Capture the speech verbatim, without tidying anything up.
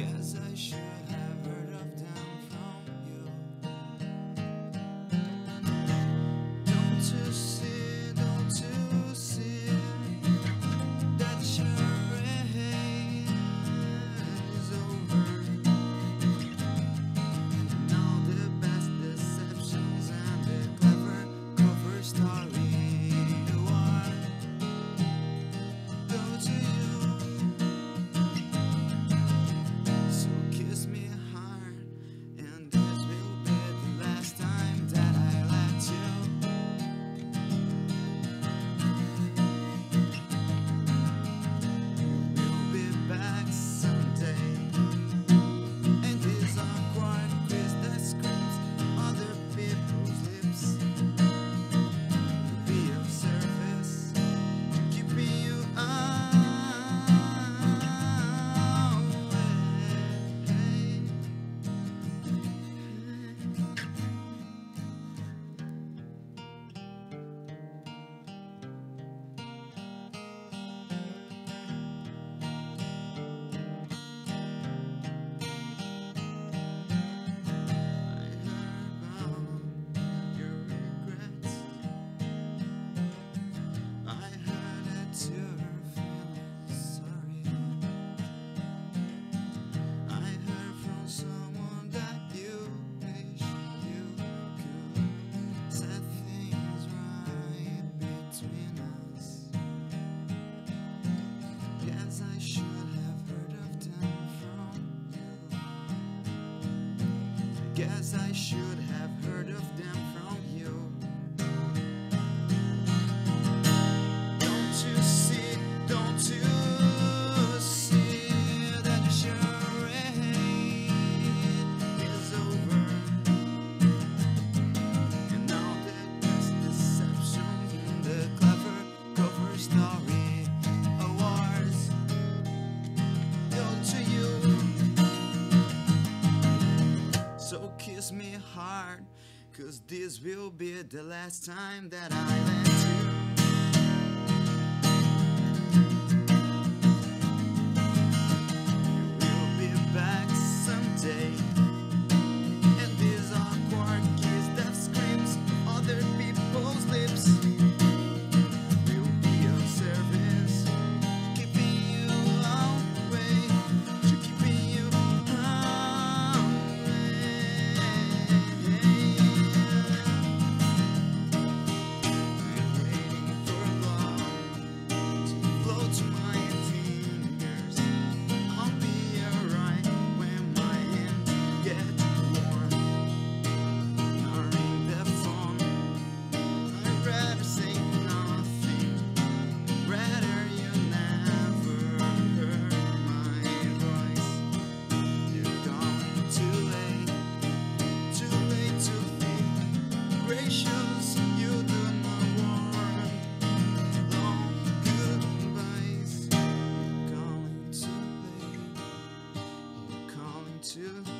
Guess I should have heard of them from you. Don't you see, don't you see that the charade is over? Now the best deceptions and the clever cover story award go to you. So kiss me hard, and this will be the last time that I let you. We'll be back someday, and these awkward quiz that screams other people's lips. Be of service, keeping you away. I heard about your regrets. I heard that you're feeling sorry. I heard from someone that you wish you could set things right between us. Guess I should have heard of them from you. Guess I should have heard of them from you. Don't you see, don't you see that the charade is over? And now that there's deception in the clever cover story awards go to you. So kiss me hard, 'cause this will be the last time that I let you. You will be back someday, and these awkward kiss that screams other people's lips will be of service, keeping you away, to keeping you away. We're waiting for love to flow to my fingers. I'll be alright when my hands get warm. Ignoring the phone, I'd rather say nothing. Rather you never heard my voice. You're gone too late, too late to be gracious. You do not want long goodbyes. You're calling too late. You're calling too